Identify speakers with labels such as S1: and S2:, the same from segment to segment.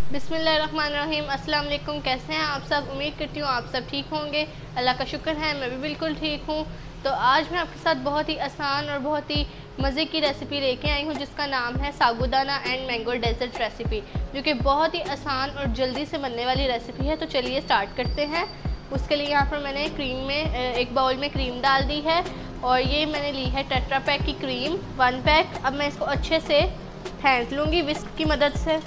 S1: बिस्मिल्लाहिर्रहमानिर्रहीम। अस्सलाम वालेकुम। कैसे हैं आप सब? उम्मीद करती हूँ आप सब ठीक होंगे। अल्लाह का शुक्र है मैं भी बिल्कुल ठीक हूँ। तो आज मैं आपके साथ बहुत ही आसान और बहुत ही मज़े की रेसिपी लेके आई हूँ जिसका नाम है sabudana and mango dessert recipe, जो कि बहुत ही आसान और जल्दी से बनने वाली रेसिपी है। तो चलिए स्टार्ट करते हैं। उसके लिए यहाँ पर मैंने क्रीम में एक बाउल में क्रीम डाल दी है और ये मैंने ली है टेट्रा पैक की क्रीम 1 पैक। अब मैं इसको अच्छे से फेंट लूँगी विस्क की मदद से।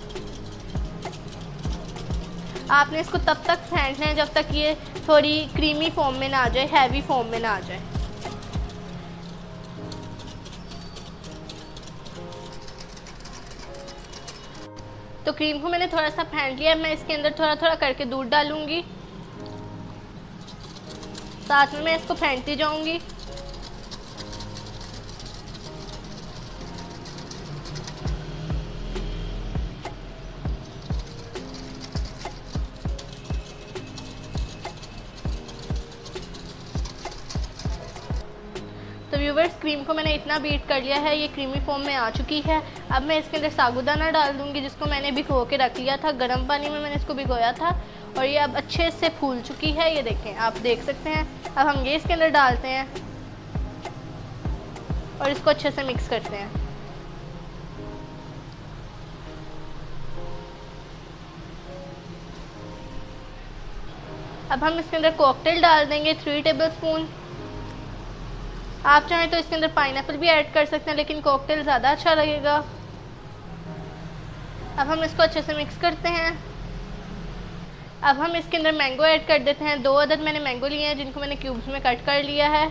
S1: आपने इसको तब तक फेंटना है जब तक ये थोड़ी क्रीमी फॉर्म में ना आ जाए, हैवी फॉर्म में ना आ जाए। तो क्रीम को मैंने थोड़ा सा फेंट लिया। मैं इसके अंदर थोड़ा थोड़ा करके दूध डालूंगी, साथ में मैं इसको फेंटती जाऊंगी। तो व्यूवर्स, क्रीम को मैंने इतना बीट कर लिया है, ये क्रीमी फॉर्म में आ चुकी है। अब मैं इसके अंदर साबूदाना डाल दूंगी जिसको मैंने भिगो के रख लिया था। गर्म पानी में मैंने इसको भिगोया था और ये अब अच्छे से फूल चुकी है। ये देखें, आप देख सकते हैं। अब हम ये इसके अंदर डालते हैं और इसको अच्छे से मिक्स करते हैं। अब हम इसके अंदर कॉकटेल डाल देंगे 3 टेबलस्पून। आप चाहें तो इसके अंदर पाइनएप्पल भी ऐड कर सकते हैं, लेकिन कॉकटेल ज़्यादा अच्छा लगेगा। अब हम इसको अच्छे से मिक्स करते हैं। अब हम इसके अंदर मैंगो ऐड कर देते हैं। 2 अदद मैंने मैंगो लिए हैं जिनको मैंने क्यूब्स में कट कर लिया है।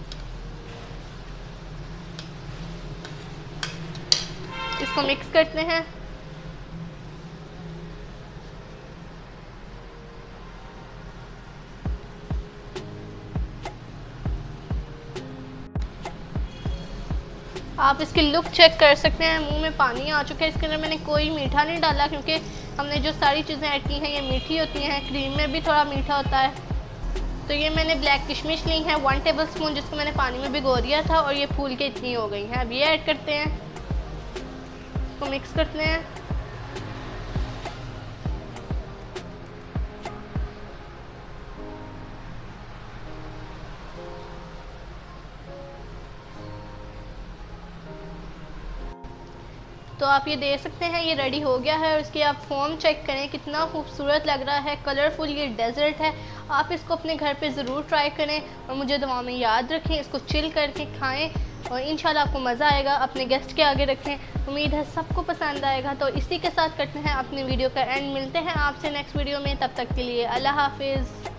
S1: इसको मिक्स करते हैं। आप इसकी लुक चेक कर सकते हैं। मुंह में पानी आ चुका है। इसके अंदर मैंने कोई मीठा नहीं डाला क्योंकि हमने जो सारी चीज़ें ऐड की हैं ये मीठी होती हैं। क्रीम में भी थोड़ा मीठा होता है। तो ये मैंने ब्लैक किशमिश ली है 1 टेबलस्पून, जिसको मैंने पानी में भिगो दिया था और ये फूल के इतनी हो गई हैं। अब ये ऐड करते हैं, इसको मिक्स करते हैं। तो आप ये देख सकते हैं ये रेडी हो गया है और इसकी आप फॉर्म चेक करें, कितना खूबसूरत लग रहा है, कलरफुल ये डेजर्ट है। आप इसको अपने घर पे ज़रूर ट्राई करें और मुझे दुआ में याद रखें। इसको चिल करके खाएं और इंशाल्लाह आपको मज़ा आएगा। अपने गेस्ट के आगे रखें। उम्मीद है सबको पसंद आएगा। तो इसी के साथ करते हैं अपनी वीडियो का एंड। मिलते हैं आपसे नेक्स्ट वीडियो में। तब तक के लिए अल्लाह हाफिज़।